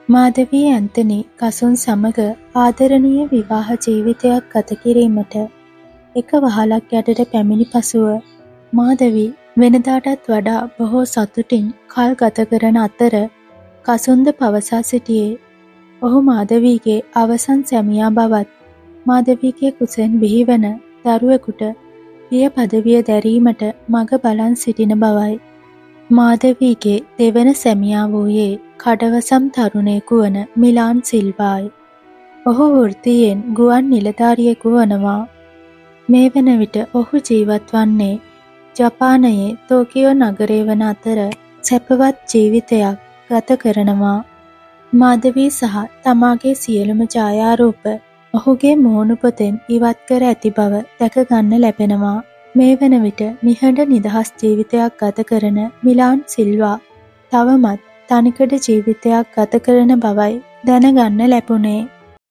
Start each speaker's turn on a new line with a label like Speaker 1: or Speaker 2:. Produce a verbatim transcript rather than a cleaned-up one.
Speaker 1: Madhavi Anthony Kasun සමග ආදරණීය විවාහ ජීවිතයක් ගත කිරීමට එක වහලක් යටට පැමිණි පසුව මාධවී වෙනදාටත් වඩා බොහෝ සතුටින් කල් ගත කරන අතර කසුන්ද පවසා සිටියේ ඔහු මාධවීගේ අවසන් සැමියා බවත් මාධවීගේ කුසෙන් බිහිවන දරුවෙකුට පිය පදවිය දැරීමට මඟ බලන් සිටින බවයි. මාධවීගේ දෙවන සැමියා වූයේ කඩවසම් තරුණයෙකු වන මිලාන් සිල්වායි. ඔහු වෘත්තියෙන් ගුවන් නිලධාරියෙකු වනවා. මේ වන විට ඔහු ජීවත් වන්නේ ජපානයේ ටෝකියෝ නගරය වන අතර සැපවත් ජීවිතයක් ගත කරනවා. මාධවී සහ තමාගේ සියලුම ඡායාරූප ඔහුගේ මුහුණු පොතෙන් ඉවත් කර ඇති බව දැක ගන්න ලැබෙනවා. මේ වන විට නිහඬ නිදහස් ජීවිතයක් ගත කරන මිලාන් සිල්වා තවමත් තනිකඩ ජීවිතයක් ගත කරන බවයි දැනගන්න ලැබුණේ.